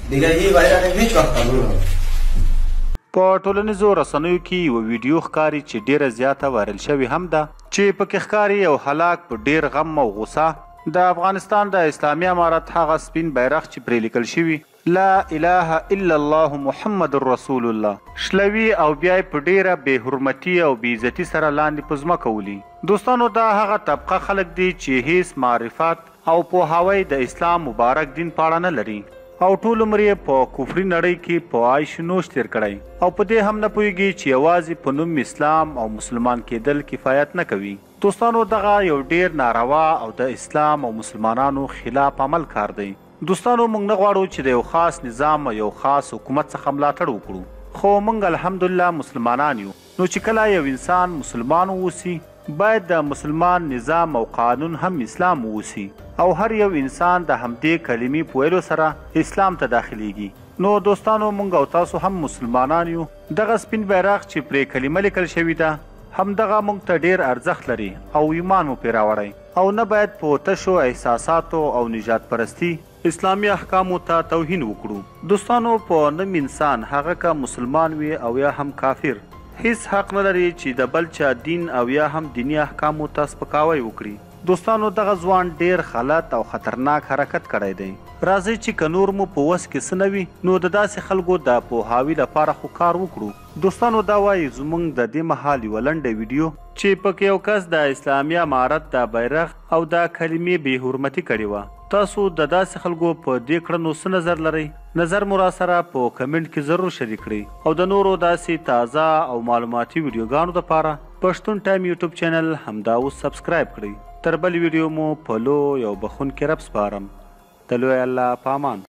دیگه هی وایرال هیڅ وخت قبول نه. په ټولنیزو رسنیو کې یو ویډیو ښکاري چې ډیره زیاته وایرل شوې هم ده چې پکې ښکاري یو هلاک په ډیر غم او غوسه د افغانستان د اسلامي امارت هغه سپین بیرغ چې پرې لیکل شوي لا اله الا الله محمد رسول الله شلوي او بیا په ډیره بې حرمتي او بې عزتي سره لاندې په ځمکه ولي. دوستانو دا هغه طبقه خلک دي چې هیڅ معرفت او پوهاوی د اسلام مبارک دین په اړه نه لري او ټول عمر یې په کفري نړۍ کې په عیش نوش تیر کړی او په دې هم نه پوهیږي چې یوازې په نوم اسلام او مسلمان کېدل کفایت نه کوي. دوستانو دغه یو ډیر ناروا او د اسلام او مسلمانانو خلاف عمل کار دی. دوستانو موږ نه غواړو چې د یو خاص نظام او یو خاص حکومت څخه ملاتړ وکړو، خو موږ الحمدلله مسلمانان یو، نو چې کله یو انسان مسلمان اوسي باید د مسلمان نظام او قانون هم اسلام اوسي او هر یو انسان د همدې کلمې په ویلو سره اسلام ته داخليږي. نو دوستانو موږ او تاسو هم مسلمانان یو. دغه سپین بیرغ چې پرې کلمه لیکل شوې ده همدغه موږ ته ډیر ارزښت لري او ایمان مو پرې راوړی او نه باید په تشو احساساتو او نجات پرستی اسلامي احکامو ته توهین وکړو. دوستانو په نوم انسان هغه که مسلمان وي او یا هم کافر هیڅ حق نه لري چې د بل چا دین او یا هم دینی احکامو ته سپکاوی وکړي. دوستانو دغه ځوان ډیر غلط او خطرناک حرکت کړی دی. راځئ چې که نور مو په وس کې څه نه وي نو د داسې خلکو د پوهاوي لپاره خو کار وکړو. دوستانو دا وایي زموږ د دې مهال یوه لنډه ویډیو چې پکې یو کس د اسلامي امارت د بیرغ او د کلمې بې حرمتي کړې وه. تاسو د داسې خلکو په دې کړنو څه نظر لرئ؟ نظر مو راسره په کمنټ کې ضرور شریک کړئ او د نورو داسې تازه او معلوماتي ویډیوګانو دپاره پښتون ټایم یوټیوب چینل همدا اوس سبسکرایب کړئ. تر بل ویډیو مو په لوی او بخښونکي رب سپارم. د لوی الله په امان.